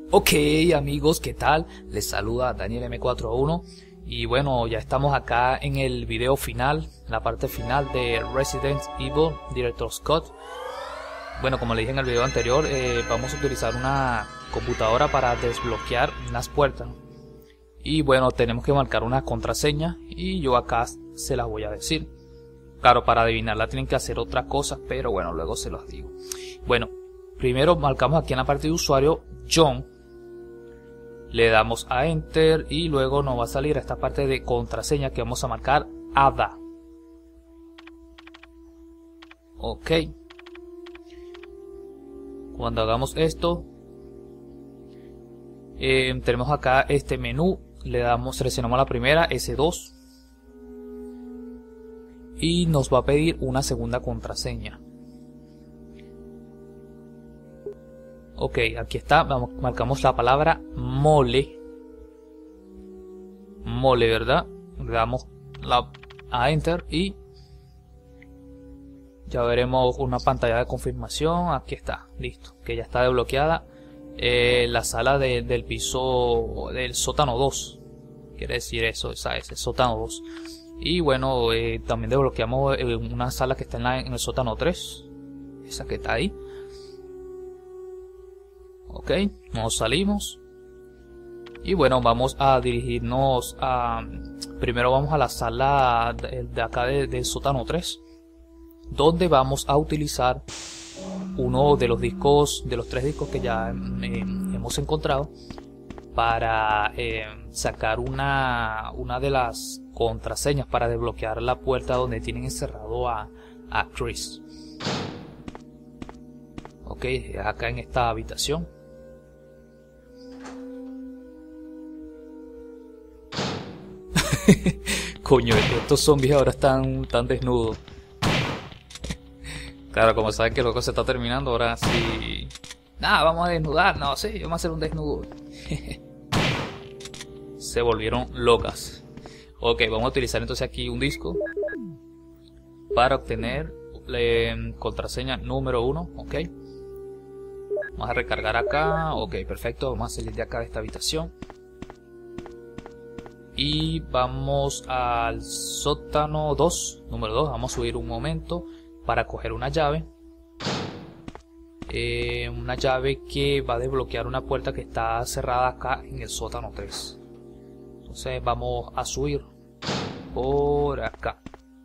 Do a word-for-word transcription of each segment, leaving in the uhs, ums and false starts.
Ok amigos, ¿qué tal? Les saluda Daniel M cuarenta y uno y bueno, ya estamos acá en el video final, la parte final de Resident Evil Director's Cut. Bueno, como le dije en el video anterior, eh, vamos a utilizar una computadora para desbloquear unas puertas. Y bueno, tenemos que marcar una contraseña y yo acá se las voy a decir. Claro, para adivinarla tienen que hacer otras cosas, pero bueno, luego se los digo. Bueno, primero marcamos aquí en la parte de usuario John. Le damos a Enter y luego nos va a salir a esta parte de contraseña que vamos a marcar Ada. Ok. Cuando hagamos esto, eh, tenemos acá este menú. Le damos, seleccionamos la primera, ese dos. Y nos va a pedir una segunda contraseña. Ok, aquí está, vamos, marcamos la palabra mole. Mole, ¿verdad? Le damos la, a Enter y ya veremos una pantalla de confirmación. Aquí está, listo, que ya está desbloqueada eh, la sala de, del piso del sótano dos. Quiere decir eso, esa es el sótano dos. Y bueno, eh, también desbloqueamos eh, una sala que está en, la, en el sótano tres. Esa que está ahí. Ok, nos salimos. Y bueno, vamos a dirigirnos a... Primero vamos a la sala de, de acá del de sótano tres, donde vamos a utilizar uno de los discos, de los tres discos que ya eh, hemos encontrado, para eh, sacar una, una de las contraseñas para desbloquear la puerta donde tienen encerrado a, a Chris. Ok, acá en esta habitación. Coño, estos zombies ahora están tan desnudos. Claro, como saben que el juego se está terminando, ahora sí. Nada, vamos a desnudar. No, sí, vamos a hacer un desnudo. Se volvieron locas. Ok, vamos a utilizar entonces aquí un disco para obtener eh, contraseña número uno. Ok, vamos a recargar acá. Ok, perfecto. Vamos a salir de acá de esta habitación y vamos al sótano dos, número dos. Vamos a subir un momento para coger una llave. Eh, una llave que va a desbloquear una puerta que está cerrada acá en el sótano tres. Entonces vamos a subir por acá.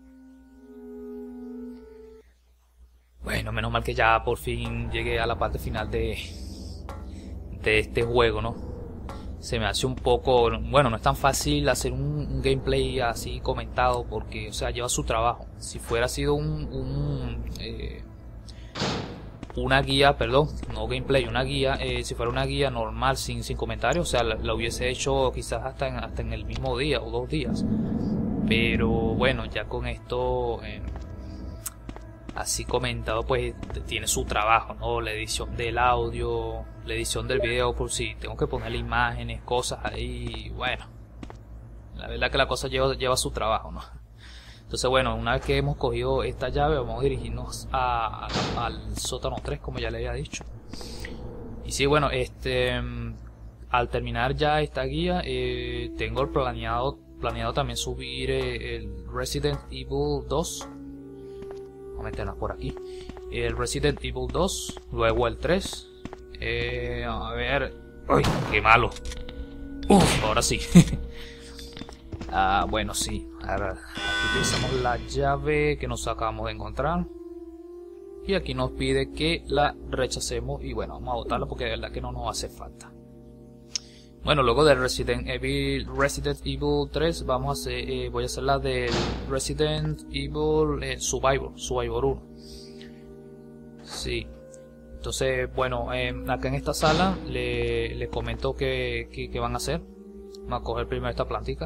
Bueno, menos mal que ya por fin llegué a la parte final de, de este juego, ¿no? Se me hace un poco, bueno, no es tan fácil hacer un, un gameplay así comentado porque, o sea, lleva su trabajo. Si fuera sido un, un eh, una guía, perdón, no gameplay, una guía, eh, si fuera una guía normal sin, sin comentarios, o sea, la, la hubiese hecho quizás hasta en, hasta en el mismo día o dos días. Pero bueno, ya con esto eh, así comentado, pues tiene su trabajo, ¿no? La edición del audio, la edición del video, por si tengo que ponerle imágenes, cosas ahí, bueno, la verdad que la cosa lleva, lleva su trabajo, ¿no? Entonces bueno, una vez que hemos cogido esta llave, vamos a dirigirnos a, a, al sótano tres, como ya le había dicho. Y sí, bueno, este al terminar ya esta guía, eh, tengo planeado, planeado también subir eh, el Resident Evil dos. Vamos a meternos por aquí. El Resident Evil dos, luego el tres. Eh, a ver. ¡Uy, qué malo! Uf, ahora sí. Ah, bueno, sí. Ahora, aquí utilizamos la llave que nos acabamos de encontrar. Y aquí nos pide que la rechacemos. Y bueno, vamos a botarla porque de verdad que no nos hace falta. Bueno, luego de Resident Evil, Resident Evil tres, vamos a hacer, eh, voy a hacer la del Resident Evil eh, Survivor, Survivor uno. Sí. Entonces, bueno, eh, acá en esta sala le, le comento que, que, que van a hacer. Vamos a coger primero esta plantica.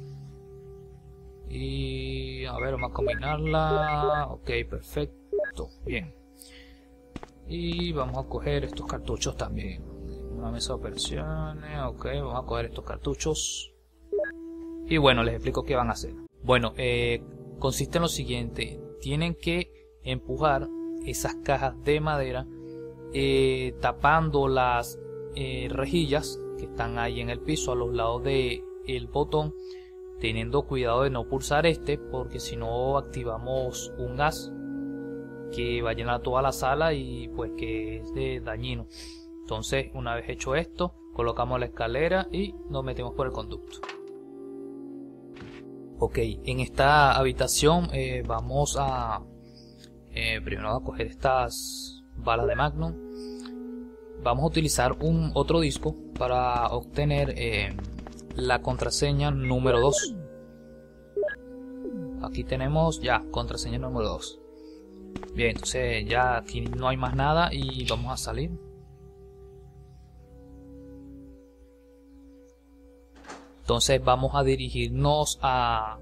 Y a ver, vamos a combinarla. Ok, perfecto, bien. Y vamos a coger estos cartuchos también. Una mesa de operaciones. Ok, vamos a coger estos cartuchos. Y bueno, les explico qué van a hacer. Bueno, eh, consiste en lo siguiente. Tienen que empujar esas cajas de madera, eh, tapando las, eh, rejillas que están ahí en el piso a los lados del botón, teniendo cuidado de no pulsar este, porque si no activamos un gas que va a llenar toda la sala y pues que es de dañino. Entonces, una vez hecho esto, colocamos la escalera y nos metemos por el conducto. Ok, en esta habitación eh, vamos a eh, primero a coger estas balas de Magnum. Vamos a utilizar un otro disco para obtener eh, la contraseña número dos. Aquí tenemos ya contraseña número dos. Bien, entonces ya aquí no hay más nada y vamos a salir. Entonces vamos a dirigirnos a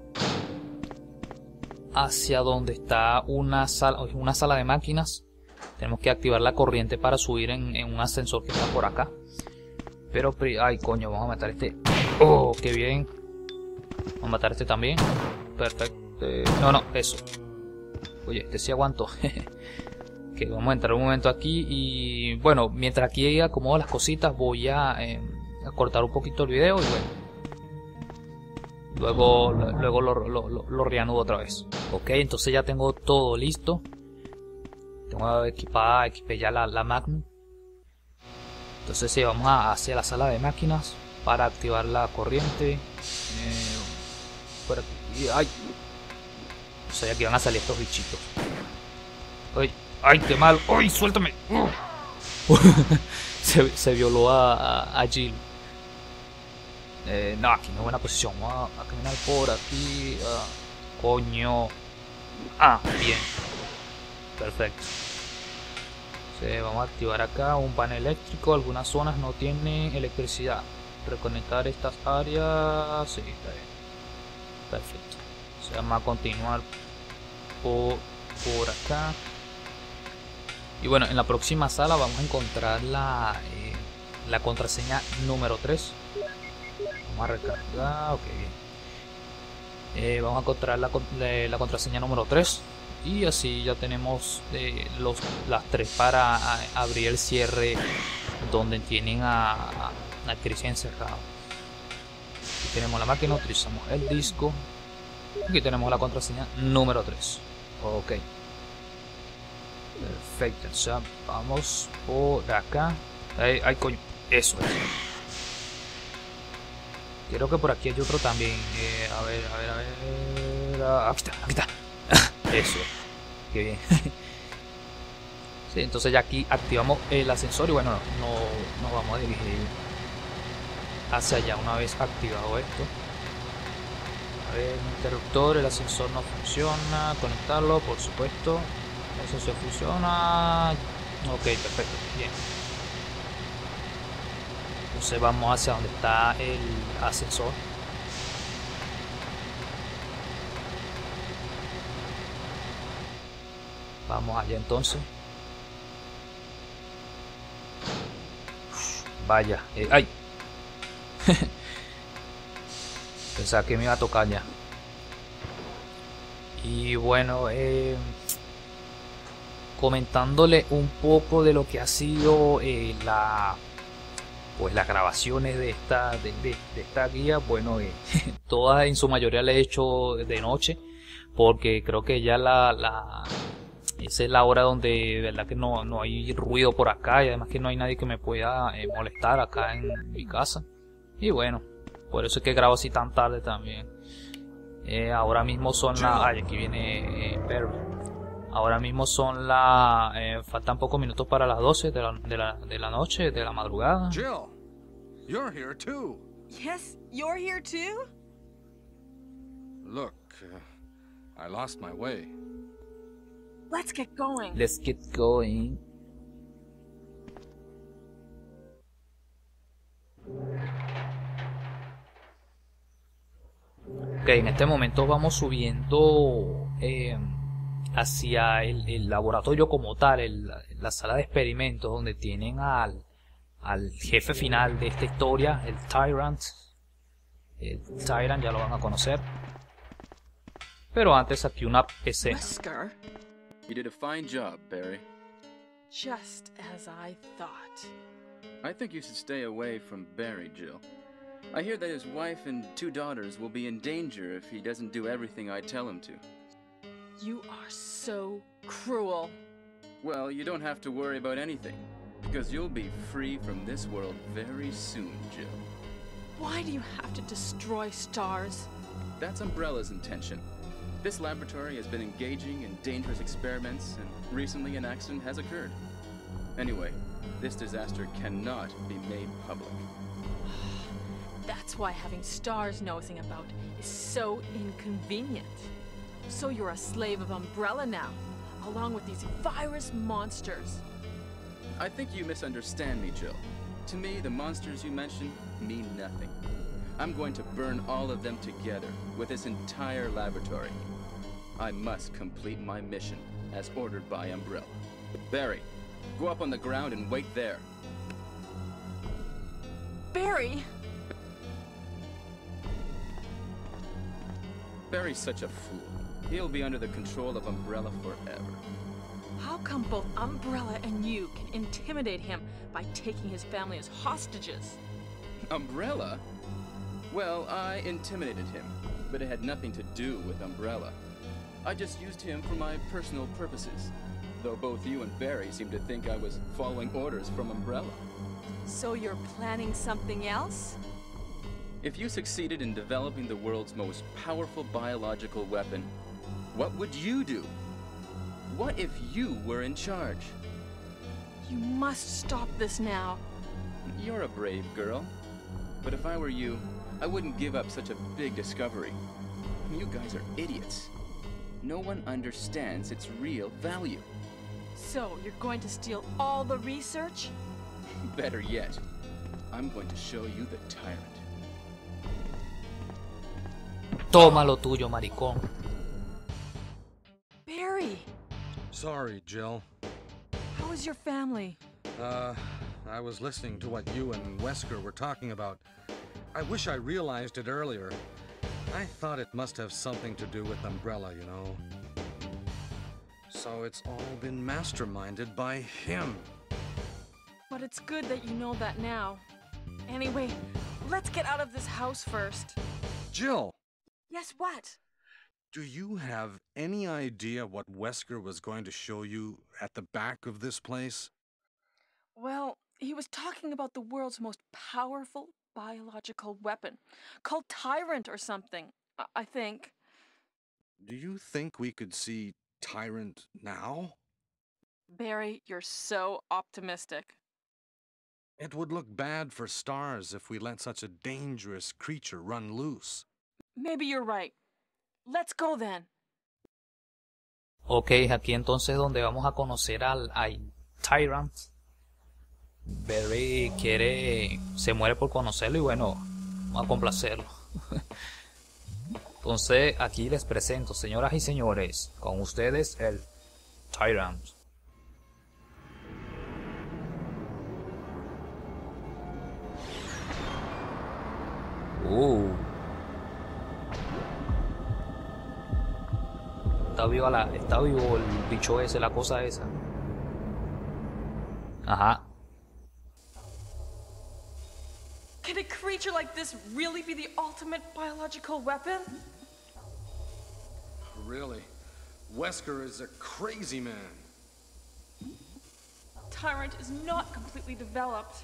hacia donde está una sala, una sala de máquinas. Tenemos que activar la corriente para subir en, en un ascensor que está por acá. Pero, ay coño, vamos a matar este. Oh, qué bien. Vamos a matar este también. Perfecto. No, no, eso. Oye, este sí aguanto. Que vamos a entrar un momento aquí. Y bueno, mientras aquí acomodo las cositas, voy a, eh, a cortar un poquito el video. Y bueno, luego, luego lo, lo, lo, lo reanudo otra vez. Ok, entonces ya tengo todo listo. Tengo equipada, equipé ya la, la Magnum. Entonces sí, vamos a hacia la sala de máquinas para activar la corriente. Eh, por aquí. Ay. O sea, aquí van a salir estos bichitos. Ay, ay, qué mal. Ay, suéltame. se, se violó a, a, a Jill. Eh, no, aquí no es buena posición. Vamos a, a caminar por aquí. Uh, coño. Ah, bien. Perfecto. Sí, vamos a activar acá un panel eléctrico. Algunas zonas no tienen electricidad. Reconectar estas áreas. Sí, está bien. Perfecto. O sea, vamos a continuar por, por acá. Y bueno, en la próxima sala vamos a encontrar la, eh, la contraseña número tres. Vamos a recargar. Ok, bien. Eh, vamos a encontrar la, la, la contraseña número tres. Y así ya tenemos eh, los, las tres para a, abrir el cierre donde tienen a, a, a Chris encerrado. Aquí tenemos la máquina, utilizamos el disco. Aquí tenemos la contraseña número tres. Ok. Perfecto. O sea, vamos por acá. Ay, ay coño. Eso es. Creo que por aquí hay otro también. Eh, a ver, a ver, a ver. Aquí está, aquí está. Eso, qué bien. Sí, entonces ya aquí activamos el ascensor y bueno, no nos vamos a dirigir hacia allá una vez activado esto. A ver, el interruptor, el ascensor no funciona. Conectarlo, por supuesto. El ascensor funciona. Ok, perfecto, bien. Entonces vamos hacia donde está el ascensor. Vamos allá entonces. Vaya, eh, ay. Pensaba que me iba a tocar ya. Y bueno, eh, comentándole un poco de lo que ha sido eh, la, pues las grabaciones de esta, de, de, de esta guía. Bueno, eh, todas en su mayoría le he hecho de noche, porque creo que ya la, la esa es la hora donde de verdad que no, no hay ruido por acá y además que no hay nadie que me pueda eh, molestar acá en mi casa. Y bueno, por eso es que grabo así tan tarde también. Eh, ahora mismo son las... Ay, aquí viene eh, Perry. Ahora mismo son las... Eh, faltan pocos minutos para las doce de la, de, la, de la noche, de la madrugada. Jill, you're here too. Yes, you're here too? Look, uh, I lost my way. Let's get going. Let's get going. Ok, en este momento vamos subiendo eh, hacia el, el laboratorio como tal, el, la sala de experimentos donde tienen al, al jefe final de esta historia, el Tyrant. El Tyrant ya lo van a conocer. Pero antes aquí una escena. Wesker? You did a fine job, Barry. Just as I thought. I think you should stay away from Barry, Jill. I hear that his wife and two daughters will be in danger if he doesn't do everything I tell him to. You are so cruel. Well, you don't have to worry about anything, because you'll be free from this world very soon, Jill. Why do you have to destroy stars? That's Umbrella's intention. This laboratory has been engaging in dangerous experiments, and recently an accident has occurred. Anyway, this disaster cannot be made public. That's why having stars nosing about is so inconvenient. So you're a slave of Umbrella now, along with these virus monsters. I think you misunderstand me, Jill. To me, the monsters you mention mean nothing. I'm going to burn all of them together with this entire laboratory. I must complete my mission as ordered by Umbrella. Barry, go up on the ground and wait there. Barry! Barry's such a fool. He'll be under the control of Umbrella forever. How come both Umbrella and you can intimidate him by taking his family as hostages? Umbrella? Well, I intimidated him, but it had nothing to do with Umbrella. I just used him for my personal purposes, though both you and Barry seem to think I was following orders from Umbrella. So you're planning something else? If you succeeded in developing the world's most powerful biological weapon, what would you do? What if you were in charge? You must stop this now. You're a brave girl. But if I were you, I wouldn't give up such a big discovery. You guys are idiots. No one understands its real value. So you're going to steal all the research? Better yet, I'm going to show you the tyrant. Toma lo tuyo, maricón. Barry! Sorry, Jill. How is your family? Uh, I was listening to what you and Wesker were talking about. I wish I realized it earlier. I thought it must have something to do with Umbrella, you know. So it's all been masterminded by him. But it's good that you know that now. Anyway, let's get out of this house first. Jill! Yes, what? Do you have any idea what Wesker was going to show you at the back of this place? Well, he was talking about the world's most powerful biological weapon, called Tyrant or something, I, I think. Do you think we could see Tyrant now? Barry, you're so optimistic. It would look bad for stars if we let such a dangerous creature run loose. Maybe you're right. Let's go then. Ok, aquí entonces donde vamos a conocer al, al Tyrant. Barry quiere, se muere por conocerlo y bueno, vamos a complacerlo. Entonces aquí les presento, señoras y señores, con ustedes el Tyrant. Uh. Está vivo, la, está vivo el bicho ese, la cosa esa. Ajá. Can a creature like this really be the ultimate biological weapon? Really? Wesker is a crazy man. Tyrant is not completely developed.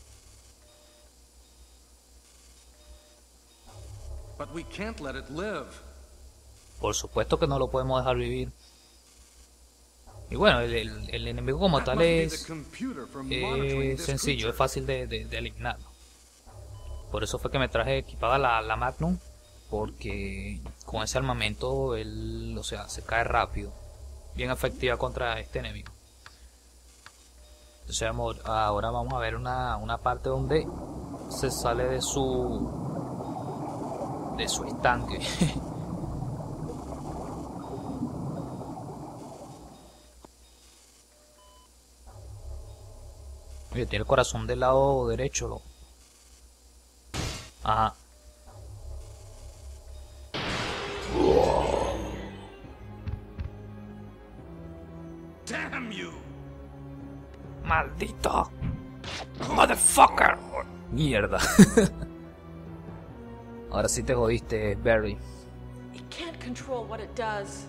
But we can't let it live. Por supuesto que no lo podemos dejar vivir. Y bueno, el, el, el enemigo como tal es, es sencillo, es fácil de, de, de eliminarlo. Por eso fue que me traje equipada la, la Magnum, porque con ese armamento él, o sea, se cae rápido. Bien efectiva contra este enemigo. Entonces ahora vamos a ver una, una parte donde se sale de su de su estanque. Oye, tiene el corazón del lado derecho, ¿no? Ajá. Damn you! ¡Maldito! ¡Motherfucker! ¡Mierda! Ahora sí te jodiste, Barry. It can't control what it does.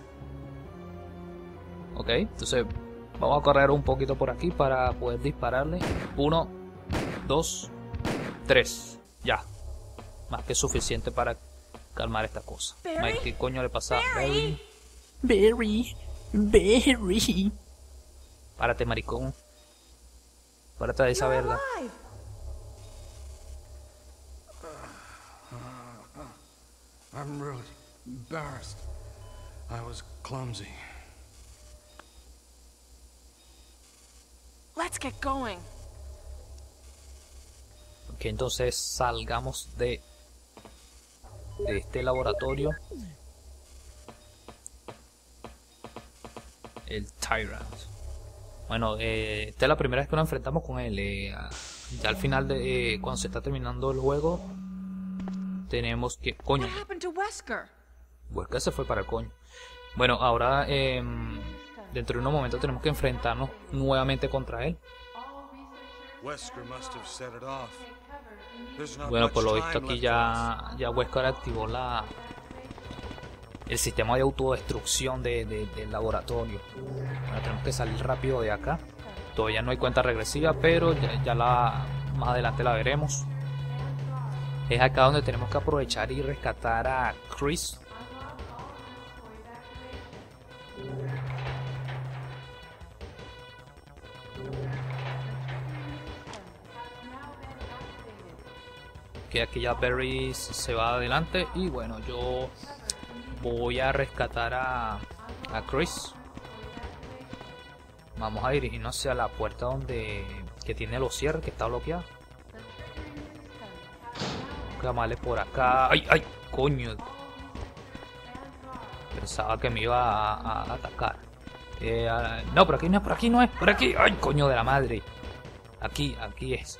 Ok, entonces vamos a correr un poquito por aquí para poder dispararle. Uno, dos, tres. Ya. Más que suficiente para calmar esta cosa. Barry? ¿Qué coño le pasa a Barry? Barry. Barry. Barry. Párate, maricón. Párate de esa You're verga. alive. I'm really embarrassed. I was clumsy. Let's get going. Ok, entonces salgamos de, de este laboratorio. El Tyrant. Bueno, eh, esta es la primera vez que nos enfrentamos con él. Eh, ya al final de eh, cuando se está terminando el juego, tenemos que... Coño, What happened to Wesker? Wesker se fue para el coño. Bueno, ahora eh, dentro de unos momentos tenemos que enfrentarnos nuevamente contra él. Wesker must have set it off. There's not Bueno, much por lo visto time aquí left ya, for us. ya Wesker activó la el sistema de autodestrucción de, de- del laboratorio. Bueno, tenemos que salir rápido de acá. Todavía no hay cuenta regresiva, pero ya, ya la más adelante la veremos. Es acá donde tenemos que aprovechar y rescatar a Chris. Que aquí ya Barry se va adelante y bueno, yo voy a rescatar a, a Chris. Vamos a dirigirnos hacia la puerta donde que tiene los cierres, que está bloqueada. Vamos a por acá. ¡Ay, ay! ¡Coño! Pensaba que me iba a, a atacar. Eh, a- no, por aquí no es, por aquí no es, por aquí. ¡Ay, coño de la madre! Aquí, aquí es.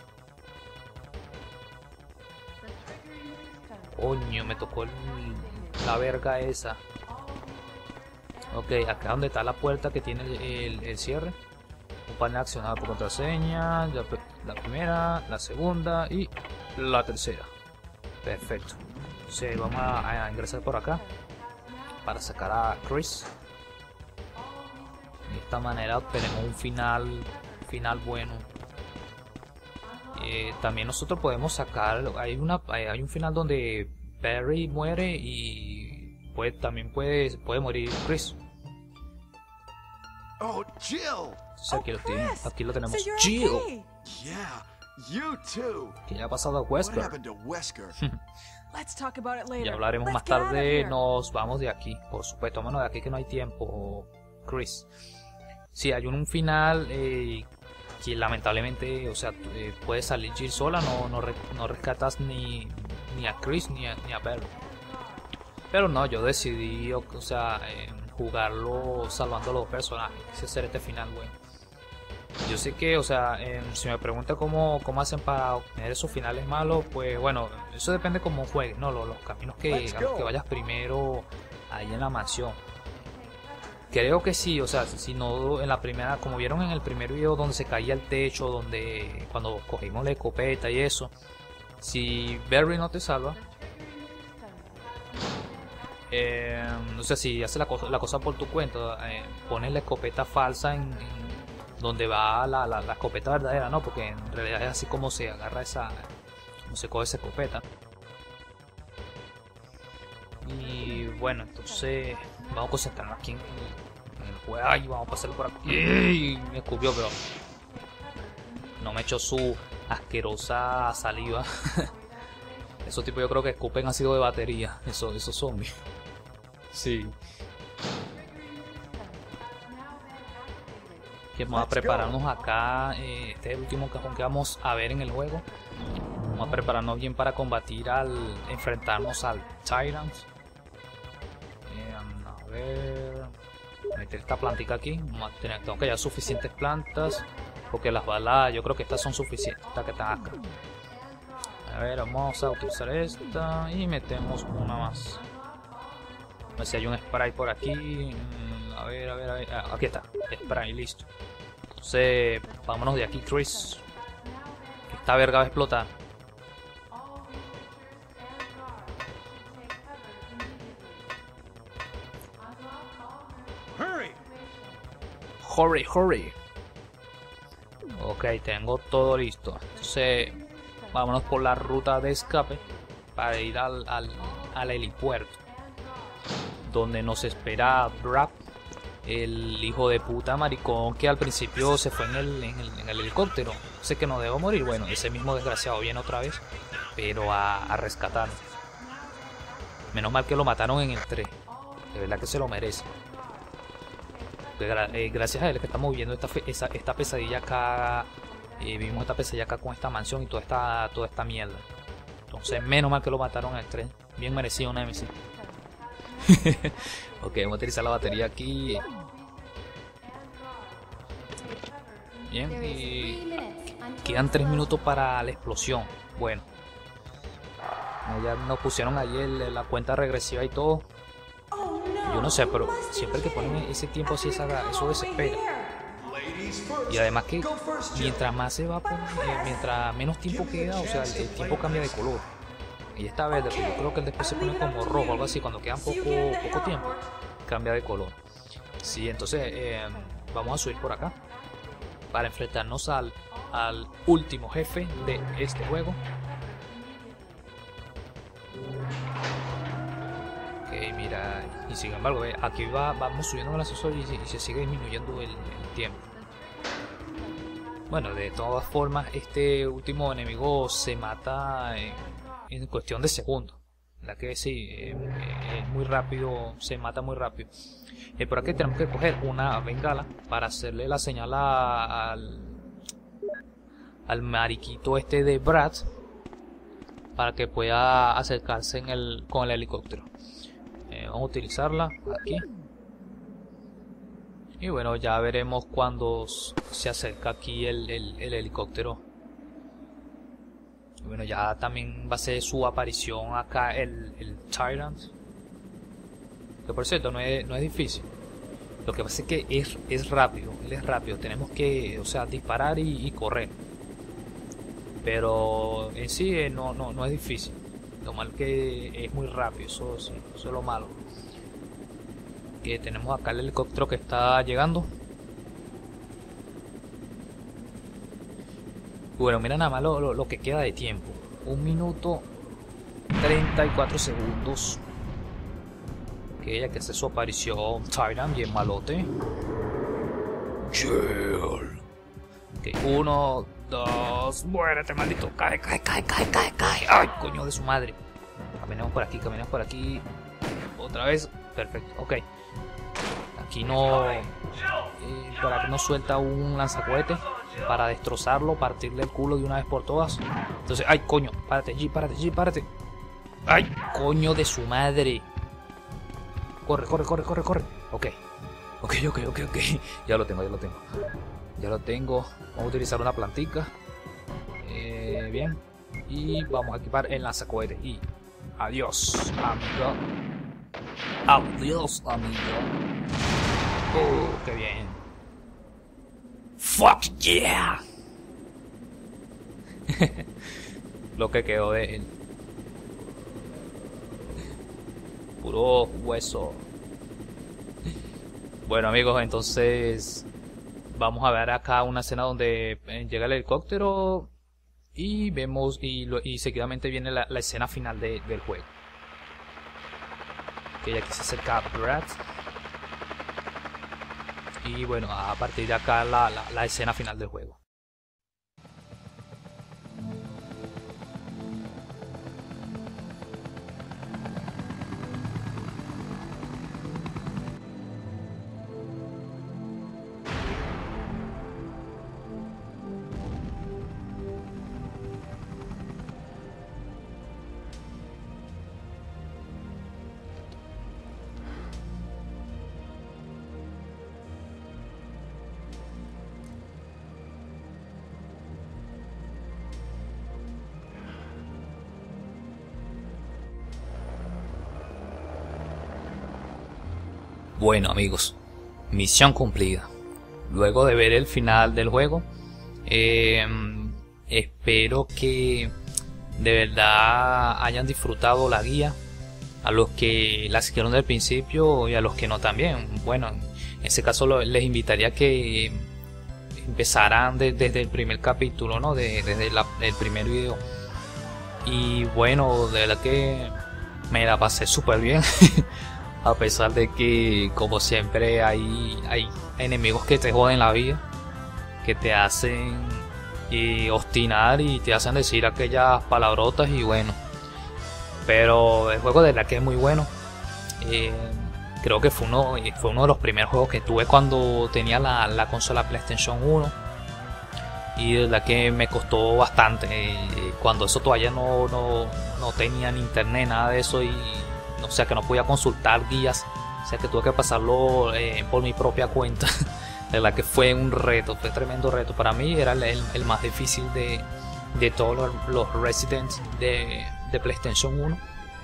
Coño, me tocó el- la verga esa. Ok, acá donde está la puerta que tiene el, el- el cierre. Un panel accionado por contraseña. Ya pe- La primera, la segunda y la tercera. Perfecto. Entonces vamos a, a ingresar por acá para sacar a Chris. De esta manera obtenemos un final, final bueno. Eh, también nosotros podemos sacar, hay una hay hay un final donde Barry muere y puede, también puede, puede morir Chris. Oh, Jill! Entonces aquí, Oh, lo, tiene- Chris. aquí lo tenemos. So you're Jill, okay. Yeah, you too. que ya ha pasado a What Wesker. happened to Wesker? Let's talk about it later. Ya hablaremos Let's más get out of tarde. here. Nos vamos de aquí, por supuesto. Vámonos de aquí que no hay tiempo, Chris. Sí, hay un, un final eh, que lamentablemente, o sea, eh, puede salir Jill sola. No, no, re- no rescatas ni, ni a Chris ni a, ni a Barry. Pero no, yo decidí, o, o sea, eh, jugarlo salvando a los personajes. Quise hacer este final, bueno. Yo sé que, o sea, eh, si me pregunta cómo, cómo hacen para obtener esos finales malos, pues bueno, eso depende cómo juegues, ¿no? Los, los caminos que, Let's a los go. que vayas primero ahí en la mansión. Creo que sí, o sea, si no en la primera, como vieron en el primer video donde se caía el techo, donde cuando cogimos la escopeta y eso, si Barry no te salva, eh, no sé si haces la cosa, la cosa por tu cuenta, eh, pones la escopeta falsa en, en donde va la, la, la escopeta verdadera, ¿no? Porque en realidad es así como se agarra esa, como se coge esa escopeta. Y bueno, entonces vamos a concentrarnos aquí en el, en el juego. Ay, vamos a pasarlo por aquí. ¡Ey! Me escupió, pero no me echó su asquerosa saliva. Esos tipos yo creo que escupen ácido de batería. Esos, esos zombies. Sí. Que vamos a prepararnos acá. Eh, este es el último cajón que vamos a ver en el juego. Vamos a prepararnos bien para combatir al enfrentarnos al Tyrant. Eh, a ver, meter esta plantica aquí. Vamos a tener, tengo que hallar suficientes plantas porque las balas, yo creo que estas son suficientes. Estas que están acá. A ver, vamos a utilizar esta y metemos una más. A ver si hay un spray por aquí. Mm, A ver, a ver, a ver. Ah, aquí está. Spray, listo. Entonces, vámonos de aquí, Chris. Esta verga va a explotar. Hurry, hurry. Ok, tengo todo listo. Entonces, vámonos por la ruta de escape para ir al, al, al helipuerto, donde nos espera Brad, el hijo de puta maricón que al principio se fue en el, en el, en el helicóptero. Sé que no debo morir. Bueno, ese mismo desgraciado viene otra vez, pero a, a rescatarnos. Menos mal que lo mataron en el tres. De verdad que se lo merece. Eh, gracias a él que estamos viviendo esta, esa, esta pesadilla acá. Eh, vivimos esta pesadilla acá con esta mansión y toda esta, toda esta mierda. Entonces, menos mal que lo mataron en el tren. Bien merecido un M C. Ok, vamos a utilizar la batería aquí. Bien, y quedan tres minutos para la explosión. Bueno, ya nos pusieron ayer la cuenta regresiva y todo. Yo no sé, pero siempre que ponen ese tiempo así, esa, eso desespera. Y además que mientras más se va, pues, eh, mientras menos tiempo queda, o sea, el, el tiempo cambia de color. Y esta verde, pero yo creo que después se pone como rojo, algo así, cuando queda poco, poco tiempo, cambia de color. Sí, entonces eh, vamos a subir por acá para enfrentarnos al, al último jefe de este juego. Ok, mira, y sin embargo, eh, aquí va, vamos subiendo el ascensor y, y se sigue disminuyendo el, el tiempo. Bueno, de todas formas, este último enemigo se mata en, en cuestión de segundos. La que sí, eh, eh, muy rápido, se mata muy rápido. Eh, por aquí tenemos que coger una bengala para hacerle la señal a, al, al mariquito este de Brad, para que pueda acercarse en el, con el helicóptero. Eh, vamos a utilizarla aquí. Y bueno, ya veremos cuando se acerca aquí el, el, el helicóptero. Y bueno, ya también va a ser su aparición acá el, el Tyrant. Que por cierto no es, no es difícil. Lo que pasa es que es, es rápido. Él es rápido. Tenemos que, o sea, disparar y, y correr. Pero en sí eh, no, no, no es difícil. Lo malo que es muy rápido. Eso, eso, eso es lo malo. Que tenemos acá el helicóptero que está llegando. Bueno, mira nada más lo, lo, lo que queda de tiempo. Un minuto treinta y cuatro segundos. Que ella que hace su aparición. Tyrant, bien malote. Chill. Ok, uno, dos. Muérete, maldito. Cae, cae, cae, cae, cae, cae. Ay, coño de su madre. Caminamos por aquí, caminamos por aquí. Otra vez. Perfecto, ok. Aquí no, eh, para que no suelta un lanzacohete para destrozarlo, partirle el culo de una vez por todas. Entonces, ay, coño, párate, G, párate, G, párate. Ay, coño de su madre. Corre, corre, corre, corre, corre. Ok, ok, ok, ok, ok. Ya lo tengo, ya lo tengo. Ya lo tengo. Vamos a utilizar una plantica. Eh, bien. Y vamos a equipar el lanzacohete. Y adiós, amigo. Adiós, amigo. Oh, qué bien. Fuck yeah. Lo que quedó de él. Puro hueso. Bueno, amigos, entonces vamos a ver acá una escena donde llega el helicóptero y vemos y, lo, y seguidamente viene la, la escena final de, del juego. Que aquí se acerca Brad. Y bueno, a partir de acá la, la, la escena final del juego. Bueno, amigos, misión cumplida. luego de ver el final del juego. Eh, espero que de verdad hayan disfrutado la guía, a los que la siguieron del principio y a los que no también. Bueno, en ese caso lo, les invitaría a que empezaran de, desde el primer capítulo, ¿no? De, desde la, el primer video. Y bueno, de verdad que me la pasé súper bien. A pesar de que, como siempre, hay, hay enemigos que te joden la vida, que te hacen eh, obstinar y te hacen decir aquellas palabrotas. Y bueno, pero el juego de verdad que es muy bueno. Eh, creo que fue uno, fue uno de los primeros juegos que tuve cuando tenía la, la consola PlayStation uno. Y de verdad que me costó bastante. Eh, cuando eso todavía no, no, no tenía ni internet, nada de eso. Y o sea que no podía consultar guías. O sea que tuve que pasarlo eh, por mi propia cuenta. De verdad que fue un reto, fue tremendo reto. Para mí era el, el más difícil de, de todos los, los Resident de, de PlayStation uno.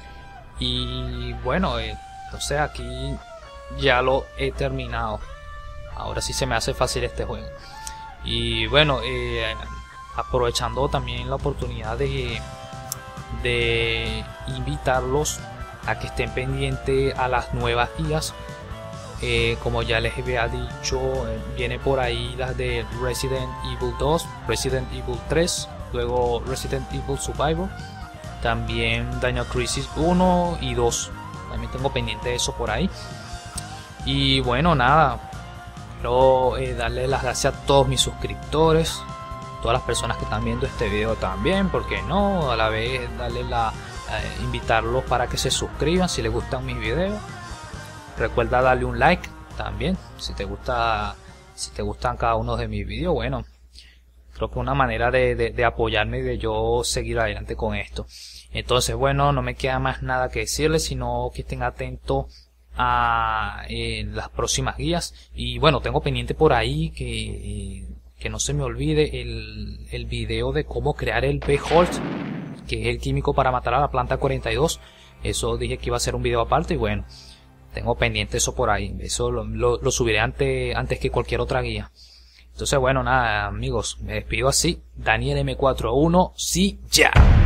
Y bueno, eh, o sea, aquí ya lo he terminado. Ahora sí se me hace fácil este juego. Y bueno, eh, aprovechando también la oportunidad de, de invitarlos a que estén pendientes a las nuevas guías. Eh, como ya les había dicho, eh, viene por ahí las de Resident Evil dos, Resident Evil tres, luego Resident Evil Survivor, también Dino Crisis uno y dos. También tengo pendiente eso por ahí. Y bueno, nada, quiero eh, darle las gracias a todos mis suscriptores, todas las personas que están viendo este video también, porque no, a la vez darle la eh, invitarlos para que se suscriban si les gustan mis videos. Recuerda darle un like también si te gusta, si te gustan cada uno de mis videos. Bueno, creo que una manera de, de, de apoyarme y de yo seguir adelante con esto. Entonces, bueno, no me queda más nada que decirles, sino que estén atentos a eh, las próximas guías. Y bueno, tengo pendiente por ahí que, que no se me olvide el, el video de cómo crear el B-Holt, que es el químico para matar a la planta cuarenta y dos. Eso dije que iba a ser un video aparte y bueno, tengo pendiente eso por ahí. Eso lo, lo, lo subiré antes, antes que cualquier otra guía. Entonces bueno, nada amigos, me despido así. Daniel M cuarenta y uno, sí ya.